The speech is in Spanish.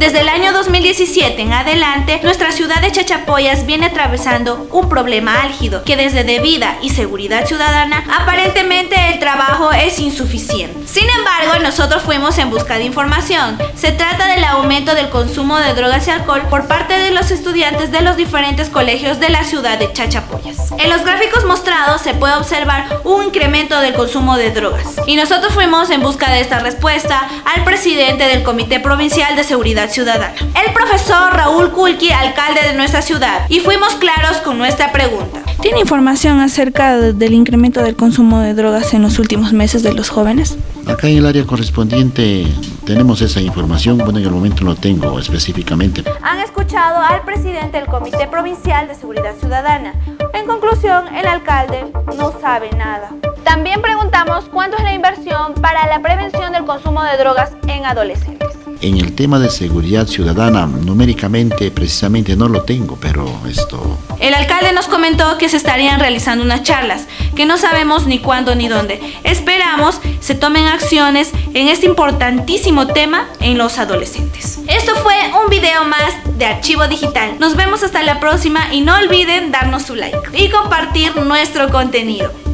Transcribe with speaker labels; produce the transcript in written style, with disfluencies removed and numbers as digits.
Speaker 1: Desde el año 2017 en adelante, nuestra ciudad de Chachapoyas viene atravesando un problema álgido, que desde Debida y Seguridad Ciudadana, aparentemente el trabajo es insuficiente. Sin embargo, nosotros fuimos en busca de información. Se trata del aumento del consumo de drogas y alcohol por parte de los estudiantes de los diferentes colegios de la ciudad de Chachapoyas. En los gráficos mostrados se puede observar un incremento del consumo de drogas. Y nosotros fuimos en busca de esta respuesta al presidente del Comité Provincial de Seguridad Ciudadana, el profesor Raúl Kulki, alcalde de nuestra ciudad, y fuimos claros con nuestra pregunta.
Speaker 2: ¿Tiene información acerca del incremento del consumo de drogas en los últimos meses de los jóvenes?
Speaker 3: Acá en el área correspondiente tenemos esa información, bueno, en el momento no tengo específicamente.
Speaker 1: Han escuchado al presidente del Comité Provincial de Seguridad Ciudadana. En conclusión, el alcalde no sabe nada. También preguntamos cuánto es la inversión para la prevención del consumo de drogas en adolescentes.
Speaker 3: En el tema de seguridad ciudadana, numéricamente, precisamente no lo tengo, pero esto...
Speaker 1: El alcalde nos comentó que se estarían realizando unas charlas, que no sabemos ni cuándo ni dónde. Esperamos se tomen acciones en este importantísimo tema en los adolescentes. Esto fue un video más de Archivo Digital. Nos vemos hasta la próxima y no olviden darnos su like y compartir nuestro contenido.